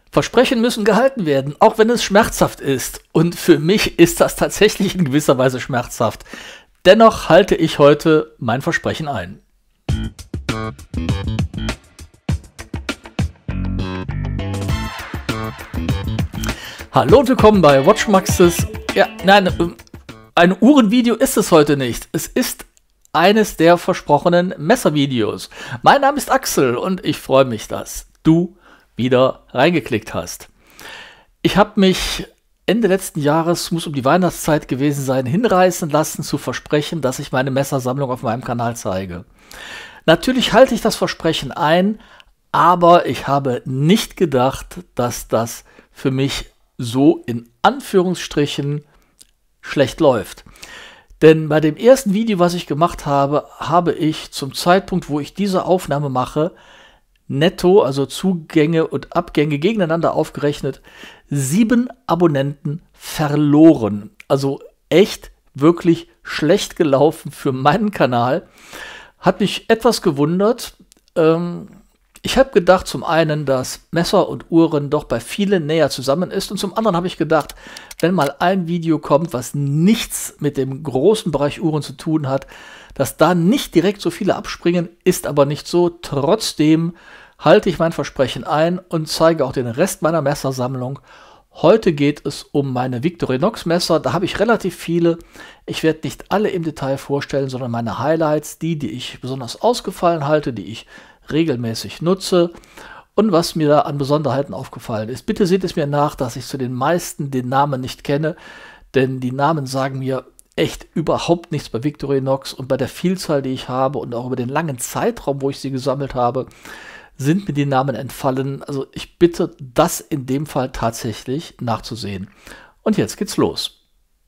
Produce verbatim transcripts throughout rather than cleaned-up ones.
Versprechen müssen gehalten werden, auch wenn es schmerzhaft ist. Und für mich ist das tatsächlich in gewisser Weise schmerzhaft. Dennoch halte ich heute mein Versprechen ein. Hallo und willkommen bei WatchMaxes. Ja, nein, ein Uhrenvideo ist es heute nicht. Es ist eines der versprochenen Messervideos. Mein Name ist Axel und ich freue mich, dass du wieder reingeklickt hast. Ich habe mich Ende letzten Jahres, muss um die Weihnachtszeit gewesen sein, hinreißen lassen zu versprechen, dass ich meine Messersammlung auf meinem Kanal zeige. Natürlich halte ich das Versprechen ein, aber ich habe nicht gedacht, dass das für mich so in Anführungsstrichen schlecht läuft. Denn bei dem ersten Video, was ich gemacht habe, habe ich zum Zeitpunkt, wo ich diese Aufnahme mache, netto, also Zugänge und Abgänge gegeneinander aufgerechnet, sieben Abonnenten verloren. Also echt wirklich schlecht gelaufen für meinen Kanal. Hat mich etwas gewundert. Ähm, ich habe gedacht zum einen, dass Messer und Uhren doch bei vielen näher zusammen ist. Und zum anderen habe ich gedacht, wenn mal ein Video kommt, was nichts mit dem großen Bereich Uhren zu tun hat, dass da nicht direkt so viele abspringen, ist aber nicht so. Trotzdem halte ich mein Versprechen ein und zeige auch den Rest meiner Messersammlung. Heute geht es um meine Victorinox Messer. Da habe ich relativ viele. Ich werde nicht alle im Detail vorstellen, sondern meine Highlights, die, die ich besonders ausgefallen halte, die ich regelmäßig nutze und was mir da an Besonderheiten aufgefallen ist. Bitte seht es mir nach, dass ich zu den meisten den Namen nicht kenne, denn die Namen sagen mir echt überhaupt nichts bei Victorinox und bei der Vielzahl, die ich habe und auch über den langen Zeitraum, wo ich sie gesammelt habe, sind mir die Namen entfallen. Also ich bitte, das in dem Fall tatsächlich nachzusehen. Und jetzt geht's los.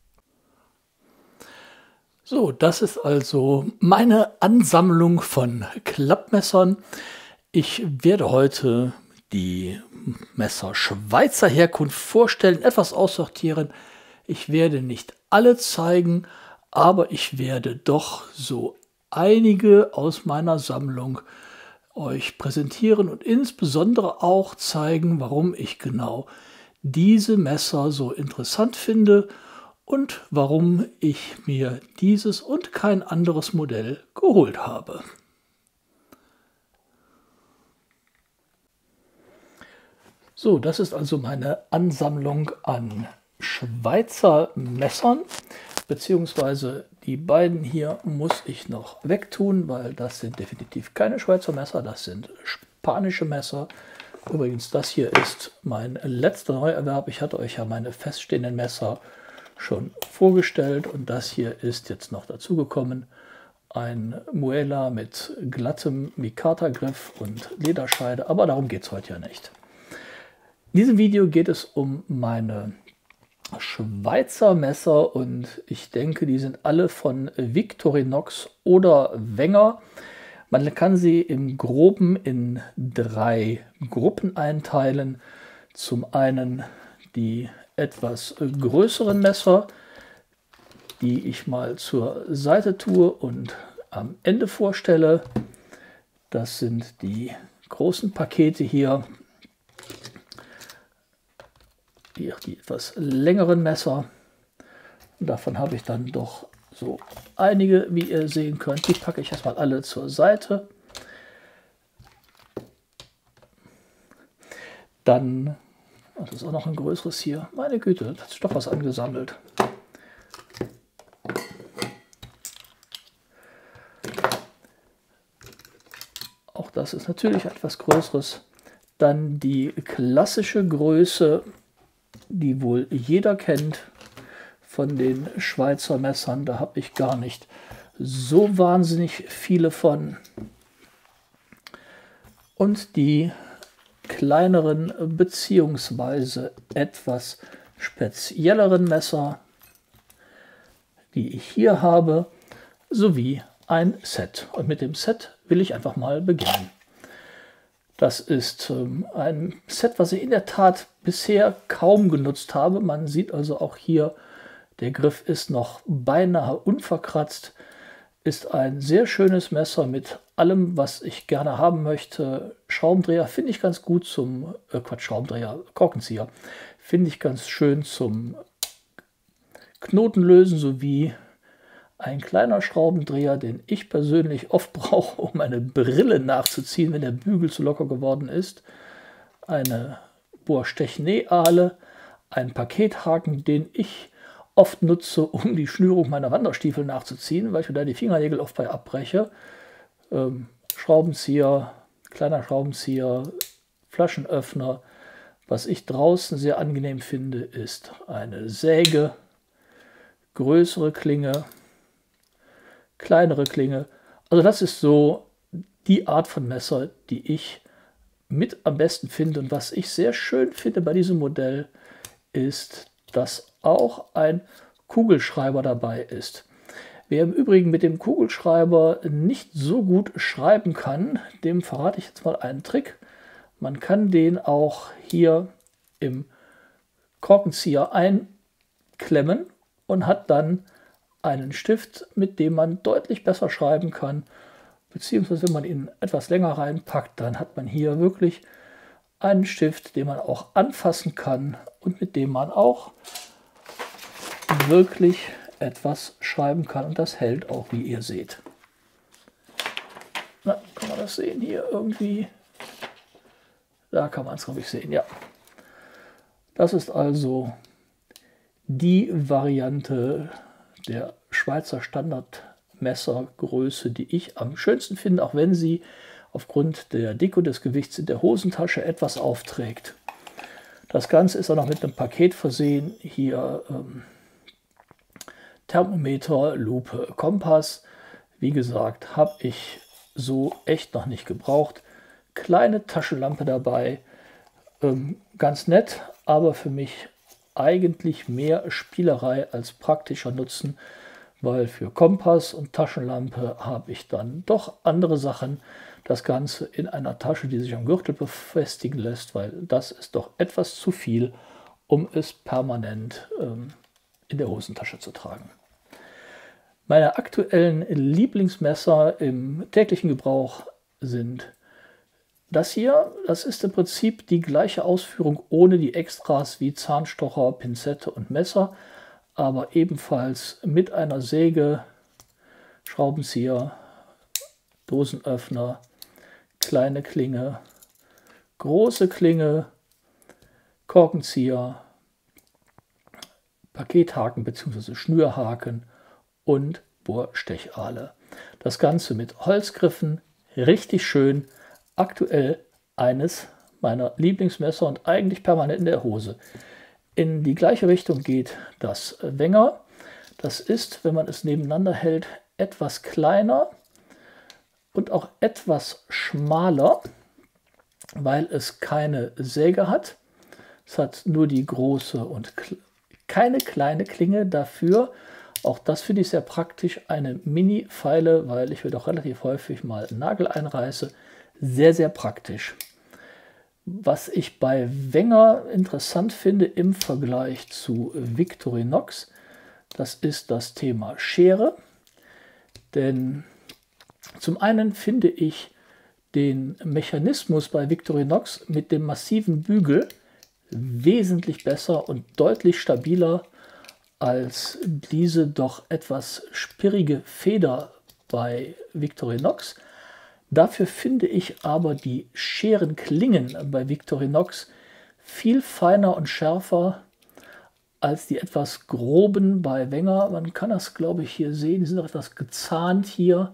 So, das ist also meine Ansammlung von Klappmessern. Ich werde heute die Messer Schweizer Herkunft vorstellen, etwas aussortieren. Ich werde nicht alle zeigen, aber ich werde doch so einige aus meiner Sammlung euch präsentieren und insbesondere auch zeigen, warum ich genau diese Messer so interessant finde und warum ich mir dieses und kein anderes Modell geholt habe. So, das ist also meine Ansammlung an Schweizer Messern, beziehungsweise die beiden hier muss ich noch wegtun, weil das sind definitiv keine Schweizer Messer, das sind spanische Messer. Übrigens, das hier ist mein letzter Neuerwerb. Ich hatte euch ja meine feststehenden Messer schon vorgestellt und das hier ist jetzt noch dazugekommen. Ein Muela mit glattem Mikata-Griff und Lederscheide, aber darum geht es heute ja nicht. In diesem Video geht es um meine Schweizer Messer und ich denke, die sind alle von Victorinox oder Wenger. Man kann sie im Groben in drei Gruppen einteilen. Zum einen die etwas größeren Messer, die ich mal zur Seite tue und am Ende vorstelle. Das sind die großen Pakete hier. Die, die etwas längeren Messer. Und davon habe ich dann doch so einige, wie ihr sehen könnt. Die packe ich erstmal alle zur Seite. Dann, oh, das ist auch noch ein größeres hier. Meine Güte, das ist doch was angesammelt. Auch das ist natürlich etwas größeres. Dann die klassische Größe, die wohl jeder kennt von den Schweizer Messern. Da habe ich gar nicht so wahnsinnig viele von. Und die kleineren beziehungsweise etwas spezielleren Messer, die ich hier habe, sowie ein Set. Und mit dem Set will ich einfach mal beginnen. Das ist ähm, ein Set, was ich in der Tat bisher kaum genutzt habe. Man sieht also auch hier, der Griff ist noch beinahe unverkratzt. Ist ein sehr schönes Messer mit allem, was ich gerne haben möchte. Schraubendreher finde ich ganz gut zum, äh Quatsch, Schraubendreher, Korkenzieher. Finde ich ganz schön zum Knotenlösen, sowie ein kleiner Schraubendreher, den ich persönlich oft brauche, um eine Brille nachzuziehen, wenn der Bügel zu locker geworden ist. Eine Bohrstechnee-Ahle, ein Pakethaken, den ich oft nutze, um die Schnürung meiner Wanderstiefel nachzuziehen, weil ich mir da die Fingernägel oft bei abbreche. Ähm, Schraubenzieher, kleiner Schraubenzieher, Flaschenöffner. Was ich draußen sehr angenehm finde, ist eine Säge, größere Klinge, kleinere Klinge. Also das ist so die Art von Messer, die ich mit am besten finde. Und was ich sehr schön finde bei diesem Modell ist, dass auch ein Kugelschreiber dabei ist. Wer im Übrigen mit dem Kugelschreiber nicht so gut schreiben kann, dem verrate ich jetzt mal einen Trick. Man kann den auch hier im Korkenzieher einklemmen und hat dann einen Stift, mit dem man deutlich besser schreiben kann. Beziehungsweise wenn man ihn etwas länger reinpackt, dann hat man hier wirklich einen Stift, den man auch anfassen kann und mit dem man auch wirklich etwas schreiben kann. Und das hält auch, wie ihr seht. Na, kann man das sehen hier irgendwie? Da kann man es, glaube ich, sehen, ja. Das ist also die Variante der Schweizer Standardmessergröße, die ich am schönsten finde, auch wenn sie aufgrund der Dicke des Gewichts in der Hosentasche etwas aufträgt. Das Ganze ist auch noch mit einem Paket versehen. Hier ähm, Thermometer, Lupe, Kompass. Wie gesagt, habe ich so echt noch nicht gebraucht. Kleine Taschenlampe dabei. Ähm, ganz nett, aber für mich eigentlich mehr Spielerei als praktischer Nutzen, weil für Kompass und Taschenlampe habe ich dann doch andere Sachen. Das Ganze in einer Tasche, die sich am Gürtel befestigen lässt, weil das ist doch etwas zu viel, um es permanent ähm, in der Hosentasche zu tragen. Meine aktuellen Lieblingsmesser im täglichen Gebrauch sind das hier. Das ist im Prinzip die gleiche Ausführung ohne die Extras wie Zahnstocher, Pinzette und Messer, aber ebenfalls mit einer Säge, Schraubenzieher, Dosenöffner, kleine Klinge, große Klinge, Korkenzieher, Pakethaken bzw. Schnürhaken und Bohrstechahle. Das Ganze mit Holzgriffen, richtig schön. Aktuell eines meiner Lieblingsmesser und eigentlich permanent in der Hose. In die gleiche Richtung geht das Wenger. Das ist, wenn man es nebeneinander hält, etwas kleiner und auch etwas schmaler, weil es keine Säge hat. Es hat nur die große und keine kleine Klinge. Dafür, auch das finde ich sehr praktisch, eine Mini-Feile, weil ich mir doch relativ häufig mal einen Nagel einreiße. Sehr, sehr praktisch. Was ich bei Wenger interessant finde im Vergleich zu Victorinox, das ist das Thema Schere. Denn zum einen finde ich den Mechanismus bei Victorinox mit dem massiven Bügel wesentlich besser und deutlich stabiler als diese doch etwas sperrige Feder bei Victorinox. Dafür finde ich aber die Scherenklingen bei Victorinox viel feiner und schärfer als die etwas groben bei Wenger. Man kann das, glaube ich, hier sehen. Die sind auch etwas gezahnt hier.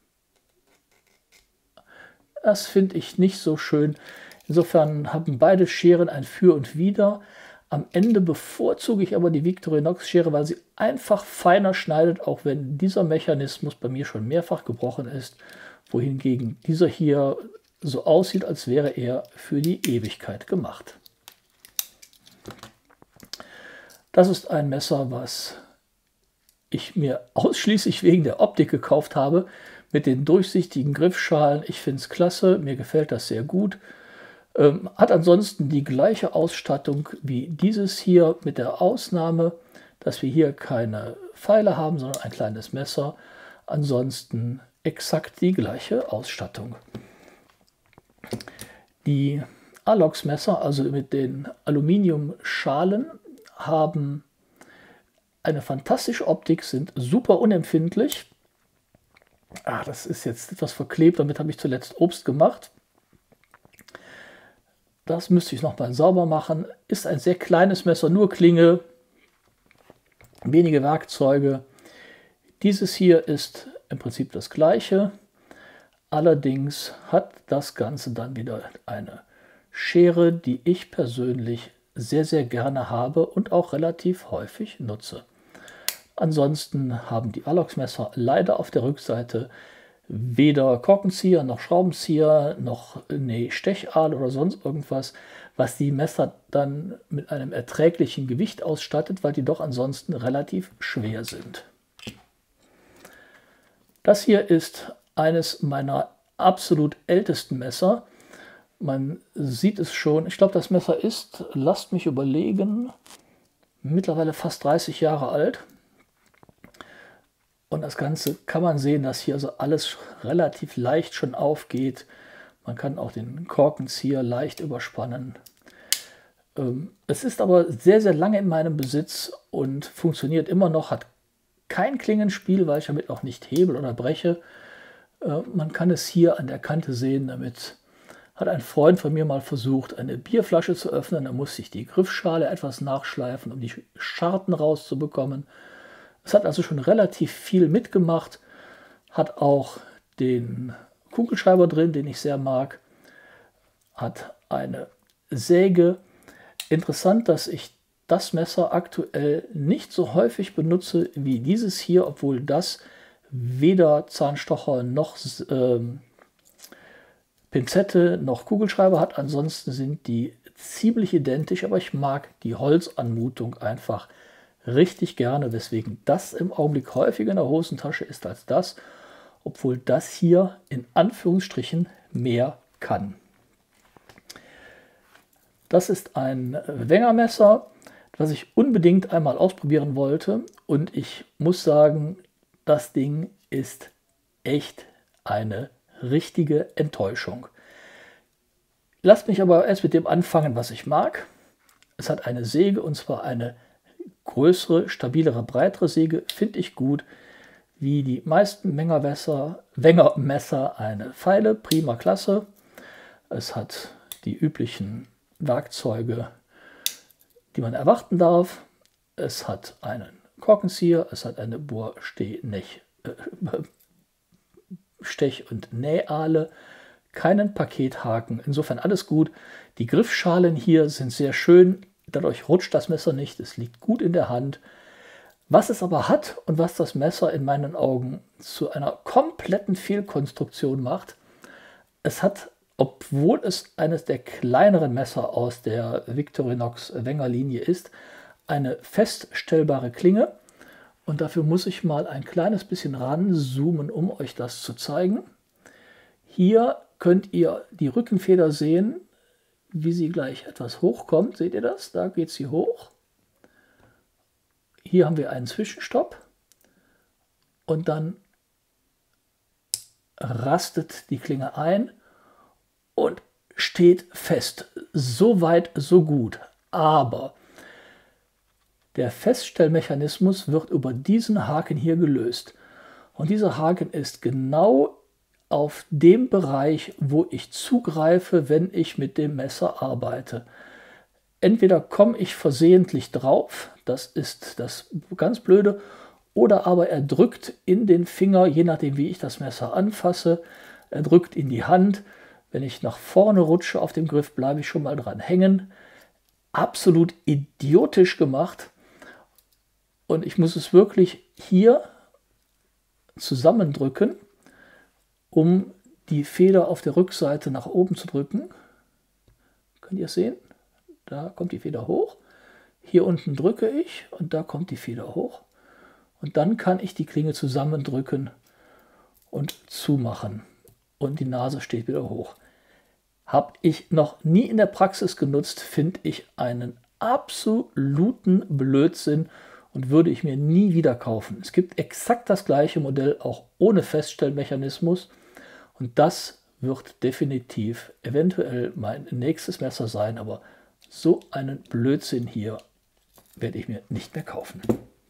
Das finde ich nicht so schön. Insofern haben beide Scheren ein Für und Wider. Am Ende bevorzuge ich aber die Victorinox-Schere, weil sie einfach feiner schneidet, auch wenn dieser Mechanismus bei mir schon mehrfach gebrochen ist. Wohingegen dieser hier so aussieht, als wäre er für die Ewigkeit gemacht. Das ist ein Messer, was ich mir ausschließlich wegen der Optik gekauft habe, mit den durchsichtigen Griffschalen. Ich finde es klasse, mir gefällt das sehr gut. Ähm, hat ansonsten die gleiche Ausstattung wie dieses hier, mit der Ausnahme, dass wir hier keine Pfeile haben, sondern ein kleines Messer. Ansonsten exakt die gleiche Ausstattung. Die Alox-Messer, also mit den Aluminiumschalen, haben eine fantastische Optik, sind super unempfindlich. Ah, das ist jetzt etwas verklebt, damit habe ich zuletzt Obst gemacht. Das müsste ich noch mal sauber machen. Ist ein sehr kleines Messer, nur Klinge, wenige Werkzeuge. Dieses hier ist im Prinzip das gleiche. Allerdings hat das Ganze dann wieder eine Schere, die ich persönlich sehr, sehr gerne habe und auch relativ häufig nutze. Ansonsten haben die Alox-Messer leider auf der Rückseite weder Korkenzieher noch Schraubenzieher noch nee, Stechaal oder sonst irgendwas, was die Messer dann mit einem erträglichen Gewicht ausstattet, weil die doch ansonsten relativ schwer sind. Das hier ist eines meiner absolut ältesten Messer. Man sieht es schon, ich glaube, das Messer ist, lasst mich überlegen, mittlerweile fast dreißig Jahre alt. Und das Ganze kann man sehen, dass hier also alles relativ leicht schon aufgeht. Man kann auch den Korkenzieher leicht überspannen. Es ist aber sehr, sehr lange in meinem Besitz und funktioniert immer noch, hat kein Klingenspiel, weil ich damit auch nicht hebel oder breche. Man kann es hier an der Kante sehen, damit hat ein Freund von mir mal versucht, eine Bierflasche zu öffnen. Da musste ich die Griffschale etwas nachschleifen, um die Scharten rauszubekommen. Es hat also schon relativ viel mitgemacht, hat auch den Kugelschreiber drin, den ich sehr mag, hat eine Säge. Interessant, dass ich das Messer aktuell nicht so häufig benutze wie dieses hier, obwohl das weder Zahnstocher noch äh, Pinzette noch Kugelschreiber hat. Ansonsten sind die ziemlich identisch, aber ich mag die Holzanmutung einfach richtig gerne, weswegen das im Augenblick häufiger in der Hosentasche ist als das, obwohl das hier in Anführungsstrichen mehr kann. Das ist ein Wenger-Messer, das ich unbedingt einmal ausprobieren wollte und ich muss sagen, das Ding ist echt eine richtige Enttäuschung. Lasst mich aber erst mit dem anfangen, was ich mag. Es hat eine Säge und zwar eine größere, stabilere, breitere Säge, finde ich gut. Wie die meisten Wenger-Messer, Wenger-Messer eine Feile, prima klasse. Es hat die üblichen Werkzeuge, die man erwarten darf. Es hat einen Korkenzieher, es hat eine Bohr-, Steh-, Nech-, äh, Stech- und Nähahle, keinen Pakethaken, insofern alles gut. Die Griffschalen hier sind sehr schön, dadurch rutscht das Messer nicht, es liegt gut in der Hand. Was es aber hat und was das Messer in meinen Augen zu einer kompletten Fehlkonstruktion macht, es hat, obwohl es eines der kleineren Messer aus der Victorinox Wenger Linie ist, eine feststellbare Klinge. Und dafür muss ich mal ein kleines bisschen ranzoomen, um euch das zu zeigen. Hier könnt ihr die Rückenfeder sehen, wie sie gleich etwas hochkommt. Seht ihr das? Da geht sie hoch. Hier haben wir einen Zwischenstopp. Und dann rastet die Klinge ein und steht fest. So weit, so gut. Aber der Feststellmechanismus wird über diesen Haken hier gelöst. Und dieser Haken ist genau auf dem Bereich, wo ich zugreife, wenn ich mit dem Messer arbeite. Entweder komme ich versehentlich drauf, das ist das ganz Blöde, oder aber er drückt in den Finger, je nachdem wie ich das Messer anfasse, er drückt in die Hand. Wenn ich nach vorne rutsche auf dem Griff, bleibe ich schon mal dran hängen. Absolut idiotisch gemacht. Und ich muss es wirklich hier zusammendrücken, um die Feder auf der Rückseite nach oben zu drücken. Könnt ihr es sehen? Da kommt die Feder hoch. Hier unten drücke ich und da kommt die Feder hoch. Und dann kann ich die Klinge zusammendrücken und zumachen. Und die Nase steht wieder hoch. Habe ich noch nie in der Praxis genutzt, finde ich einen absoluten Blödsinn. und würde ich mir nie wieder kaufen. Es gibt exakt das gleiche Modell, auch ohne Feststellmechanismus, und das wird definitiv eventuell mein nächstes Messer sein, aber so einen Blödsinn hier werde ich mir nicht mehr kaufen.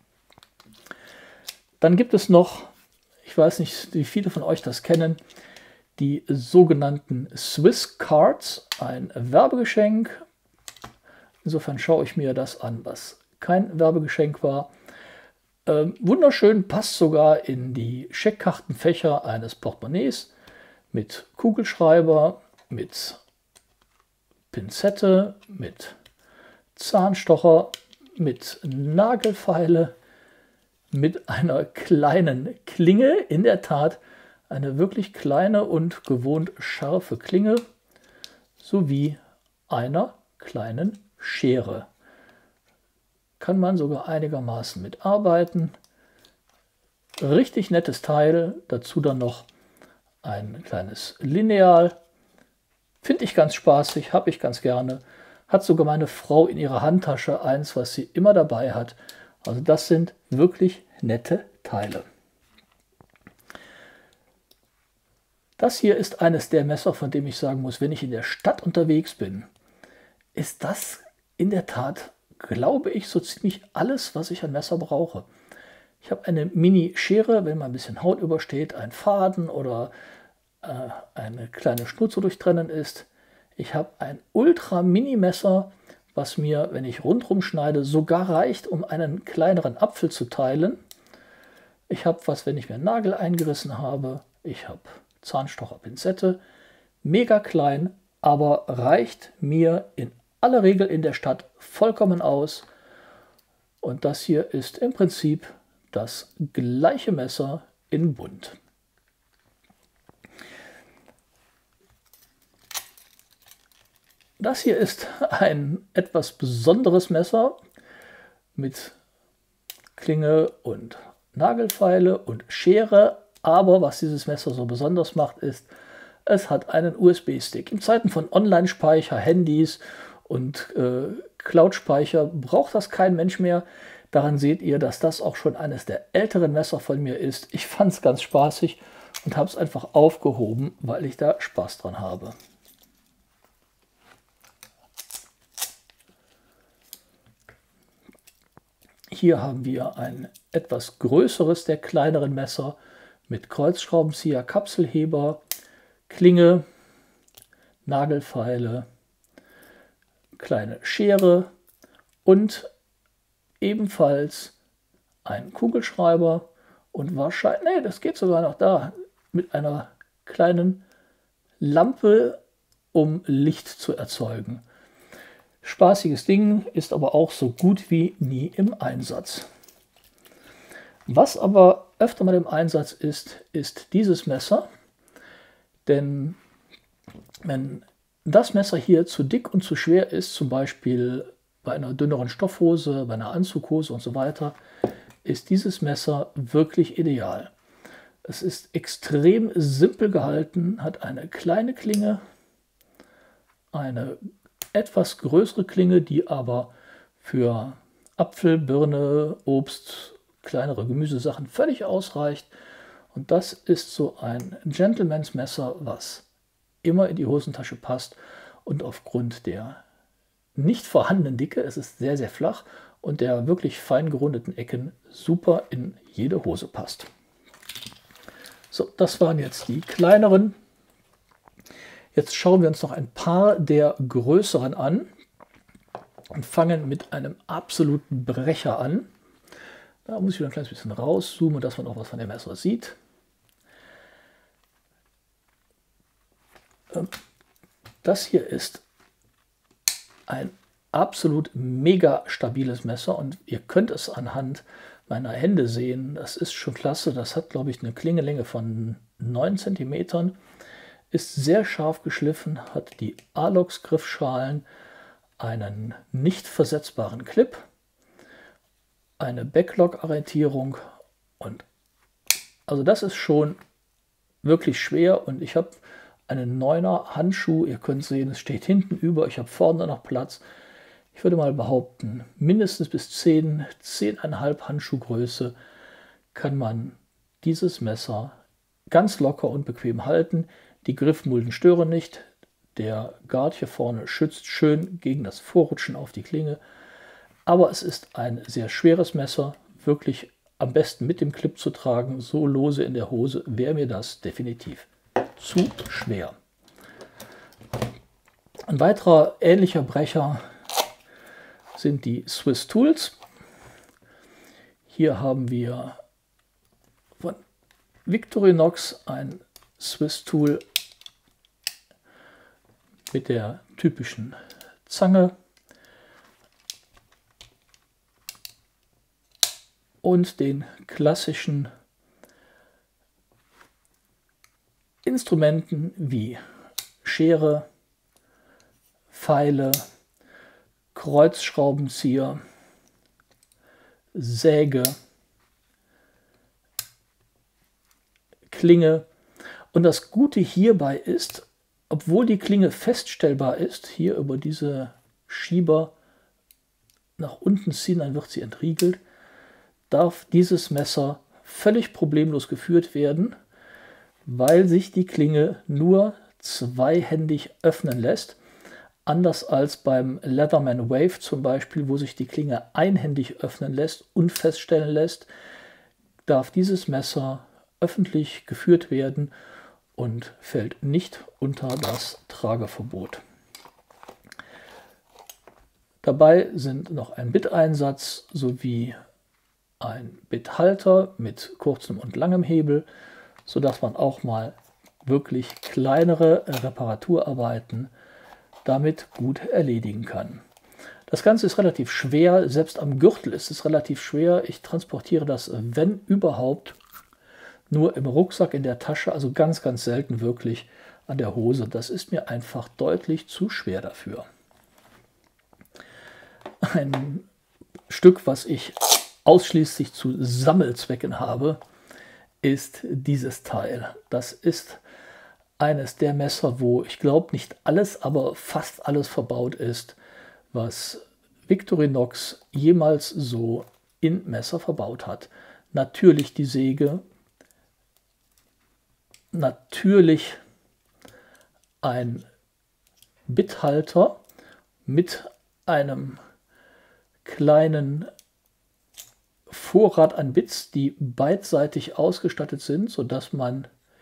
Dann gibt es noch, ich weiß nicht, wie viele von euch das kennen, die sogenannten Swiss Cards, ein Werbegeschenk. Insofern schaue ich mir das an, was kein Werbegeschenk war. Ähm, wunderschön, passt sogar in die Scheckkartenfächer eines Portemonnaies mit Kugelschreiber, mit Pinzette, mit Zahnstocher, mit Nagelfeile, mit einer kleinen Klinge, in der Tat eine wirklich kleine und gewohnt scharfe Klinge, sowie einer kleinen Schere. Kann man sogar einigermaßen mitarbeiten. Richtig nettes Teil, dazu dann noch ein kleines Lineal. Finde ich ganz spaßig, habe ich ganz gerne. Hat sogar meine Frau in ihrer Handtasche eins, was sie immer dabei hat. Also das sind wirklich nette Teile. Das hier ist eines der Messer, von dem ich sagen muss, wenn ich in der Stadt unterwegs bin, ist das in der Tat, glaube ich, so ziemlich alles, was ich an Messer brauche. Ich habe eine Mini-Schere, wenn mal ein bisschen Haut übersteht, ein Faden oder äh, eine kleine Schnur zu durchtrennen ist. Ich habe ein Ultra-Mini-Messer, was mir, wenn ich rundherum schneide, sogar reicht, um einen kleineren Apfel zu teilen. Ich habe was, wenn ich mir einen Nagel eingerissen habe. Ich habe Zahnstocher, Pinzette. Mega klein, aber reicht mir in aller Regel in der Stadt vollkommen aus. Und das hier ist im Prinzip das gleiche Messer in bunt. Das hier ist ein etwas besonderes Messer mit Klinge und Nagelfeile und Schere, aber was dieses Messer so besonders macht, ist, es hat einen U S B-Stick. In Zeiten von Online-Speicher, Handys und äh, Cloud-Speicher braucht das kein Mensch mehr. Daran seht ihr, dass das auch schon eines der älteren Messer von mir ist. Ich fand es ganz spaßig und habe es einfach aufgehoben, weil ich da Spaß dran habe. Hier haben wir ein etwas größeres der kleineren Messer mit Kreuzschraubenzieher, Kapselheber, Klinge, Nagelfeile, kleine Schere und ebenfalls ein Kugelschreiber und wahrscheinlich, nee, das geht sogar noch da, mit einer kleinen Lampe, um Licht zu erzeugen. Spaßiges Ding, ist aber auch so gut wie nie im Einsatz. Was aber öfter mal im Einsatz ist, ist dieses Messer. Denn wenn das Messer hier zu dick und zu schwer ist, zum Beispiel bei einer dünneren Stoffhose, bei einer Anzughose und so weiter, ist dieses Messer wirklich ideal. Es ist extrem simpel gehalten, hat eine kleine Klinge, eine etwas größere Klinge, die aber für Apfel, Birne, Obst, kleinere Gemüsesachen völlig ausreicht. Und das ist so ein Gentleman's Messer, was immer in die Hosentasche passt und aufgrund der nicht vorhandenen Dicke, es ist sehr, sehr flach, und der wirklich fein gerundeten Ecken super in jede Hose passt. So, das waren jetzt die kleineren. Jetzt schauen wir uns noch ein paar der größeren an und fangen mit einem absoluten Brecher an. Da muss ich wieder ein kleines bisschen rauszoomen, dass man auch was von dem Messer sieht. Das hier ist ein absolut mega stabiles Messer und ihr könnt es anhand meiner Hände sehen. Das ist schon klasse. Das hat, glaube ich, eine Klingenlänge von neun Zentimetern. Ist sehr scharf geschliffen, hat die Alox-Griffschalen, einen nicht versetzbaren Clip, eine Backlog-Arretierung und also das ist schon wirklich schwer und ich habe einen Neuner Handschuh, ihr könnt sehen, es steht hinten über, ich habe vorne noch Platz. ich würde mal behaupten, mindestens bis zehn, zehn Komma fünf Handschuhgröße kann man dieses Messer ganz locker und bequem halten. Die Griffmulden stören nicht. Der Guard hier vorne schützt schön gegen das Vorrutschen auf die Klinge. Aber es ist ein sehr schweres Messer, wirklich am besten mit dem Clip zu tragen. So lose in der Hose wäre mir das definitiv zu schwer. Ein weiterer ähnlicher Brecher sind die Swiss Tools. Hier haben wir von Victorinox ein Swiss Tool mit der typischen Zange und den klassischen Instrumenten wie Schere, Feile, Kreuzschraubenzieher, Säge, Klinge. Und das Gute hierbei ist, obwohl die Klinge feststellbar ist, hier über diese Schieber nach unten ziehen, dann wird sie entriegelt, darf dieses Messer völlig problemlos geführt werden, weil sich die Klinge nur zweihändig öffnen lässt. Anders als beim Leatherman Wave zum Beispiel, wo sich die Klinge einhändig öffnen lässt und feststellen lässt, darf dieses Messer öffentlich geführt werden und fällt nicht unter das Trageverbot. Dabei sind noch ein Biteinsatz sowie ein Bithalter mit kurzem und langem Hebel, sodass man auch mal wirklich kleinere Reparaturarbeiten damit gut erledigen kann. Das Ganze ist relativ schwer, selbst am Gürtel ist es relativ schwer. Ich transportiere das, wenn überhaupt, nur im Rucksack, in der Tasche, also ganz, ganz selten wirklich an der Hose. Das ist mir einfach deutlich zu schwer dafür. Ein Stück, was ich ausschließlich zu Sammelzwecken habe, ist dieses Teil. Das ist eines der Messer, wo ich glaube nicht alles, aber fast alles verbaut ist, was Victorinox jemals so in Messer verbaut hat. Natürlich die Säge, natürlich ein Bithalter mit einem kleinen Vorrat an Bits, die beidseitig ausgestattet sind, sodass man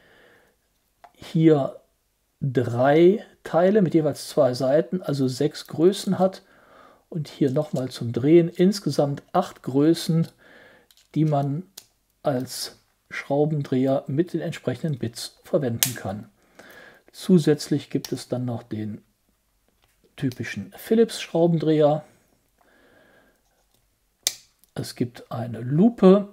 hier drei Teile mit jeweils zwei Seiten, also sechs Größen hat und hier nochmal zum Drehen insgesamt acht Größen, die man als Schraubendreher mit den entsprechenden Bits verwenden kann. Zusätzlich gibt es dann noch den typischen Philips Schraubendreher. Es gibt eine Lupe,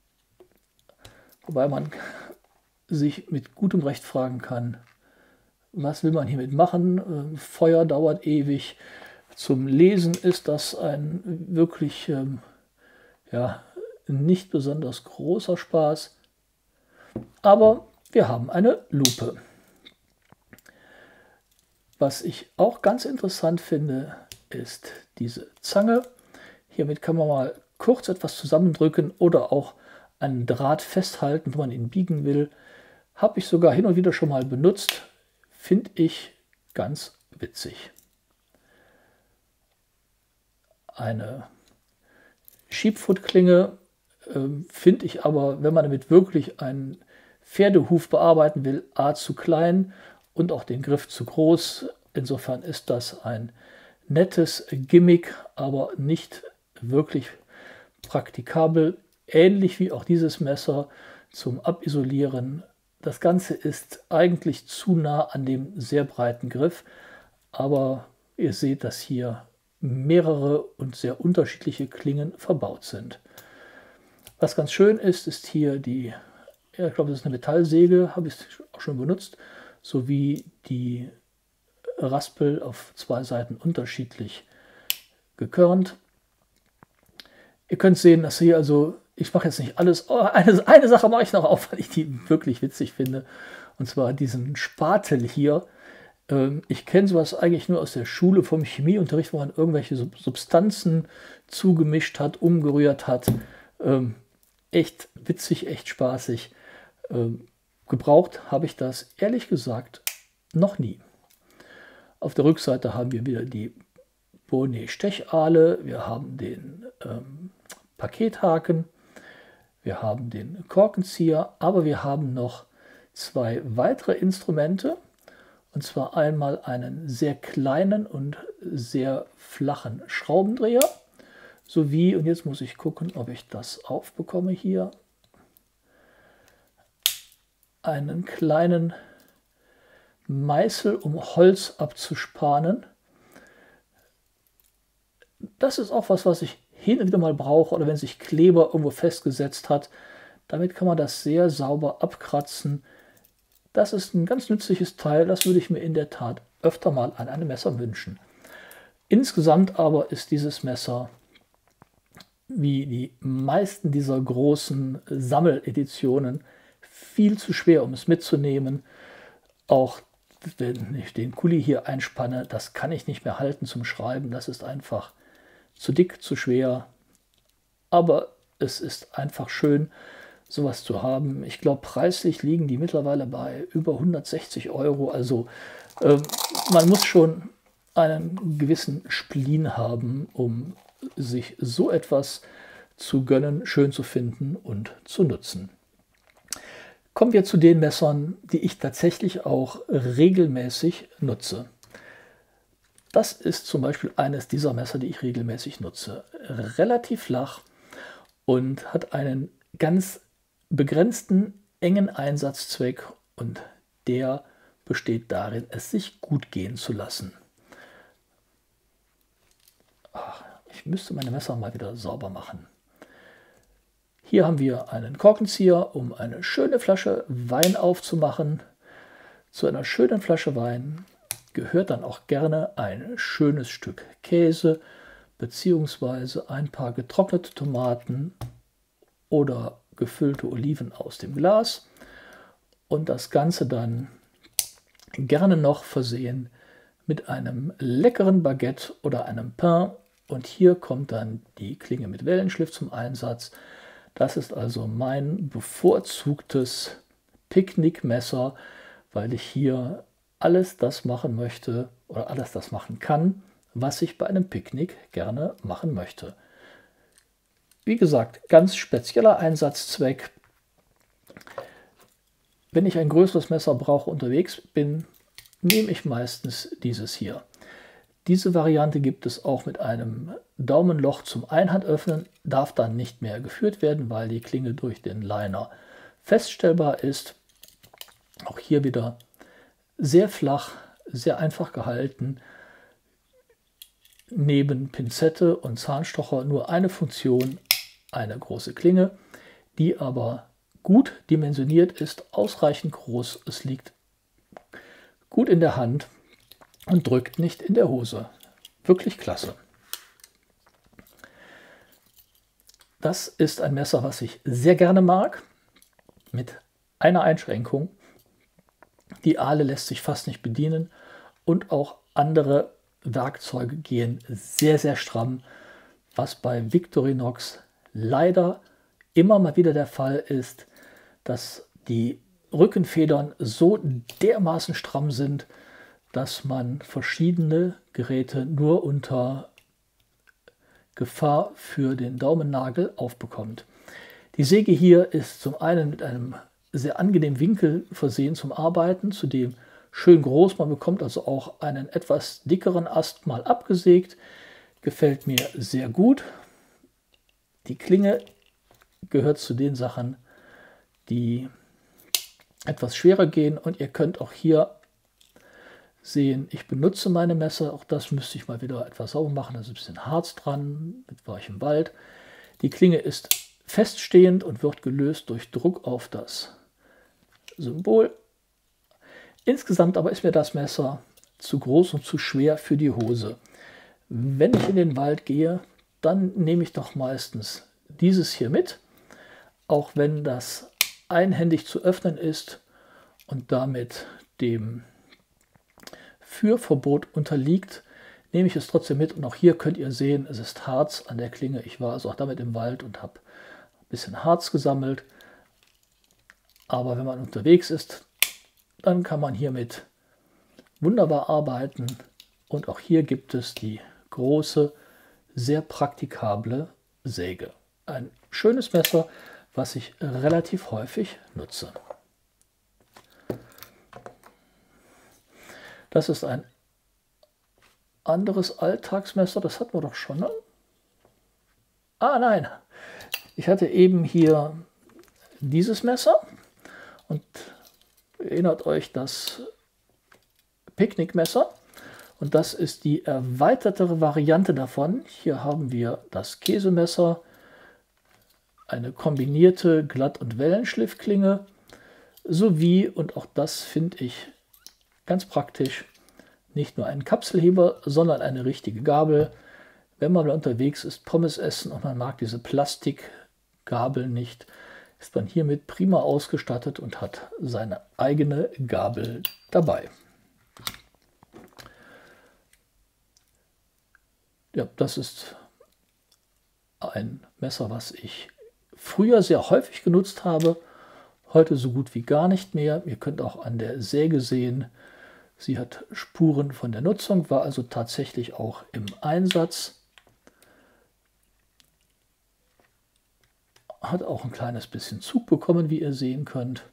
wobei man sich mit gutem Recht fragen kann, was will man hiermit machen? Feuer dauert ewig. Zum Lesen ist das ein wirklich ähm, ja, nicht besonders großer Spaß. Aber wir haben eine Lupe. Was ich auch ganz interessant finde, ist diese Zange. Hiermit kann man mal kurz etwas zusammendrücken oder auch einen Draht festhalten, wenn man ihn biegen will. Habe ich sogar hin und wieder schon mal benutzt. Finde ich ganz witzig. Eine Schiebfuttklinge äh, finde ich aber, wenn man damit wirklich einen Pferdehuf bearbeiten will, a zu klein und auch den Griff zu groß. Insofern ist das ein nettes Gimmick, aber nicht wirklich praktikabel. Ähnlich wie auch dieses Messer zum Abisolieren. Das Ganze ist eigentlich zu nah an dem sehr breiten Griff, aber ihr seht, dass hier mehrere und sehr unterschiedliche Klingen verbaut sind. Was ganz schön ist, ist hier die, ja, ich glaube, das ist eine Metallsäge, habe ich auch schon benutzt, sowie die Raspel auf zwei Seiten unterschiedlich gekörnt. Ihr könnt sehen, dass hier also, ich mache jetzt nicht alles, oh, eine, eine Sache mache ich noch auf, weil ich die wirklich witzig finde, und zwar diesen Spatel hier. Ähm, ich kenne sowas eigentlich nur aus der Schule vom Chemieunterricht, wo man irgendwelche Sub Substanzen zugemischt hat, umgerührt hat. Ähm, echt witzig, echt spaßig. Ähm, gebraucht habe ich das ehrlich gesagt noch nie. Auf der Rückseite haben wir wieder die Bonnet-Stechahle, wir haben den ähm, Pakethaken, wir haben den Korkenzieher, aber wir haben noch zwei weitere Instrumente, und zwar einmal einen sehr kleinen und sehr flachen Schraubendreher, sowie, und jetzt muss ich gucken, ob ich das aufbekomme hier, einen kleinen Meißel, um Holz abzuspanen. Das ist auch was, was ich hin und wieder mal brauche, oder wenn sich Kleber irgendwo festgesetzt hat. Damit kann man das sehr sauber abkratzen. Das ist ein ganz nützliches Teil, das würde ich mir in der Tat öfter mal an einem Messer wünschen. Insgesamt aber ist dieses Messer, wie die meisten dieser großen Sammeleditionen, viel zu schwer, um es mitzunehmen. Auch wenn ich den Kuli hier einspanne, das kann ich nicht mehr halten zum Schreiben. Das ist einfach zu dick, zu schwer. Aber es ist einfach schön, sowas zu haben. Ich glaube, preislich liegen die mittlerweile bei über hundertsechzig Euro. Also äh, man muss schon einen gewissen Spleen haben, um sich so etwas zu gönnen, schön zu finden und zu nutzen. Kommen wir zu den Messern, die ich tatsächlich auch regelmäßig nutze. Das ist zum Beispiel eines dieser Messer, die ich regelmäßig nutze. Relativ flach und hat einen ganz begrenzten, engen Einsatzzweck, und der besteht darin, es sich gut gehen zu lassen. Ach, ich müsste meine Messer mal wieder sauber machen. Hier haben wir einen Korkenzieher, um eine schöne Flasche Wein aufzumachen. Zu einer schönen Flasche Wein gehört dann auch gerne ein schönes Stück Käse beziehungsweise ein paar getrocknete Tomaten oder gefüllte Oliven aus dem Glas, und das Ganze dann gerne noch versehen mit einem leckeren Baguette oder einem Pain, und hier kommt dann die Klinge mit Wellenschliff zum Einsatz. Das ist also mein bevorzugtes Picknickmesser, weil ich hier alles das machen möchte oder alles das machen kann, was ich bei einem Picknick gerne machen möchte. Wie gesagt, ganz spezieller Einsatzzweck. Wenn ich ein größeres Messer brauche, unterwegs bin, nehme ich meistens dieses hier. Diese Variante gibt es auch mit einem Daumenloch zum Einhandöffnen, darf dann nicht mehr geführt werden, weil die Klinge durch den Liner feststellbar ist. Auch hier wieder sehr flach, sehr einfach gehalten. Neben Pinzette und Zahnstocher nur eine Funktion, eine große Klinge, die aber gut dimensioniert ist, ausreichend groß. Es liegt gut in der Hand und drückt nicht in der Hose. Wirklich klasse. Das ist ein Messer, was ich sehr gerne mag, mit einer Einschränkung. Die Ahle lässt sich fast nicht bedienen und auch andere Werkzeuge gehen sehr, sehr stramm, was bei Victorinox leider immer mal wieder der Fall ist, dass die Rückenfedern so dermaßen stramm sind, dass man verschiedene Geräte nur unter Gefahr für den Daumennagel aufbekommt. Die Säge hier ist zum einen mit einem sehr angenehmen Winkel versehen zum Arbeiten, zudem schön groß. Man bekommt also auch einen etwas dickeren Ast mal abgesägt. Gefällt mir sehr gut. Die Klinge gehört zu den Sachen, die etwas schwerer gehen, und ihr könnt auch hier sehen, ich benutze meine Messer. Auch das müsste ich mal wieder etwas sauber machen. Da ist ein bisschen Harz dran mit weichem Wald. Die Klinge ist feststehend und wird gelöst durch Druck auf das Symbol. Insgesamt aber ist mir das Messer zu groß und zu schwer für die Hose. Wenn ich in den Wald gehe, dann nehme ich doch meistens dieses hier mit, auch wenn das einhändig zu öffnen ist und damit dem Führverbot unterliegt, nehme ich es trotzdem mit. Und auch hier könnt ihr sehen, es ist Harz an der Klinge. Ich war also auch damit im Wald und habe ein bisschen Harz gesammelt. Aber wenn man unterwegs ist, dann kann man hiermit wunderbar arbeiten. Und auch hier gibt es die große, sehr praktikable Säge. Ein schönes Messer, was ich relativ häufig nutze. Das ist ein anderes Alltagsmesser, das hatten wir doch schon, ne? Ah, nein. Ich hatte eben hier dieses Messer und erinnert euch das Picknickmesser. Und das ist die erweitertere Variante davon. Hier haben wir das Käsemesser, eine kombinierte Glatt- und Wellenschliffklinge sowie, und auch das finde ich ganz praktisch, nicht nur einen Kapselheber, sondern eine richtige Gabel. Wenn man unterwegs ist, Pommes essen und man mag diese Plastikgabel nicht, ist man hiermit prima ausgestattet und hat seine eigene Gabel dabei. Ja, das ist ein Messer, was ich früher sehr häufig genutzt habe, heute so gut wie gar nicht mehr. Ihr könnt auch an der Säge sehen, sie hat Spuren von der Nutzung, war also tatsächlich auch im Einsatz. Hat auch ein kleines bisschen Zug bekommen, wie ihr sehen könnt.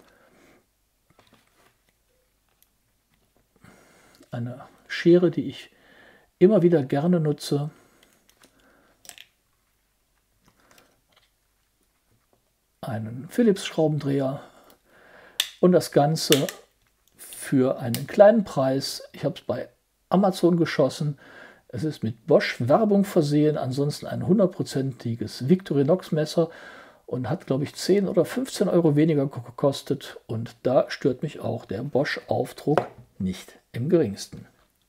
Eine Schere, die ich immer wieder gerne nutze. Einen Philips Schraubendreher und das Ganze für einen kleinen Preis. Ich habe es bei Amazon geschossen. Es ist mit Bosch Werbung versehen, ansonsten ein hundertprozentiges Victorinox Messer und hat, glaube ich, zehn oder fünfzehn Euro weniger gekostet. Und da stört mich auch der Bosch Aufdruck nicht im geringsten.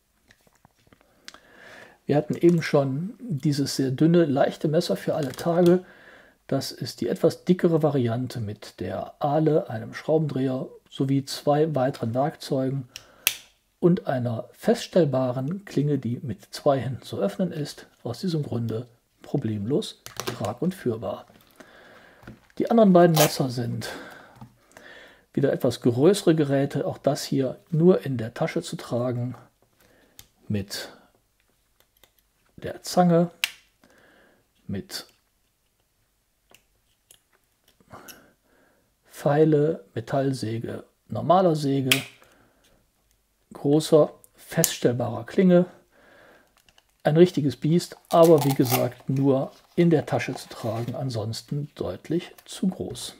Wir hatten eben schon dieses sehr dünne, leichte Messer für alle Tage. Das ist die etwas dickere Variante mit der Ahle, einem Schraubendreher sowie zwei weiteren Werkzeugen und einer feststellbaren Klinge, die mit zwei Händen zu öffnen ist. Aus diesem Grunde problemlos trag- und führbar. Die anderen beiden Messer sind wieder etwas größere Geräte. Auch das hier nur in der Tasche zu tragen mit der Zange, mit Pfeile, Metallsäge, normaler Säge, großer, feststellbarer Klinge. Ein richtiges Biest, aber wie gesagt nur in der Tasche zu tragen, ansonsten deutlich zu groß.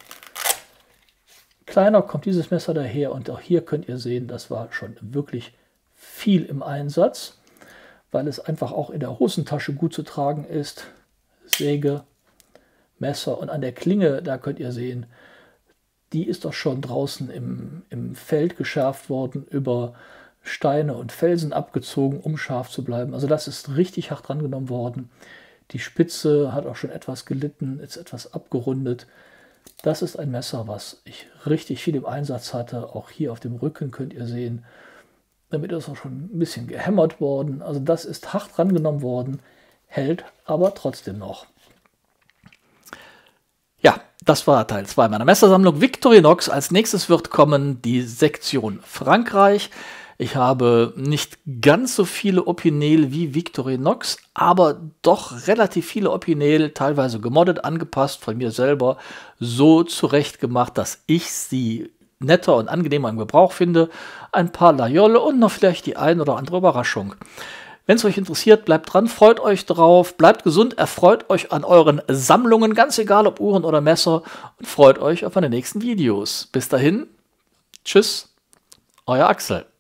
Kleiner kommt dieses Messer daher und auch hier könnt ihr sehen, das war schon wirklich viel im Einsatz, weil es einfach auch in der Hosentasche gut zu tragen ist. Säge, Messer und an der Klinge, da könnt ihr sehen, die ist doch schon draußen im, im Feld geschärft worden, über Steine und Felsen abgezogen, um scharf zu bleiben. Also das ist richtig hart drangenommen worden. Die Spitze hat auch schon etwas gelitten, ist etwas abgerundet. Das ist ein Messer, was ich richtig viel im Einsatz hatte. Auch hier auf dem Rücken könnt ihr sehen, damit ist auch schon ein bisschen gehämmert worden. Also das ist hart drangenommen worden, hält aber trotzdem noch. Ja, das war Teil zwei meiner Messersammlung Victorinox. Als nächstes wird kommen die Sektion Frankreich. Ich habe nicht ganz so viele Opinel wie Victorinox, aber doch relativ viele Opinel, teilweise gemoddet, angepasst von mir selber, so zurecht gemacht, dass ich sie netter und angenehmer im Gebrauch finde. Ein paar Layolle und noch vielleicht die ein oder andere Überraschung. Wenn es euch interessiert, bleibt dran, freut euch drauf, bleibt gesund, erfreut euch an euren Sammlungen, ganz egal ob Uhren oder Messer, und freut euch auf meine nächsten Videos. Bis dahin, tschüss, euer Axel.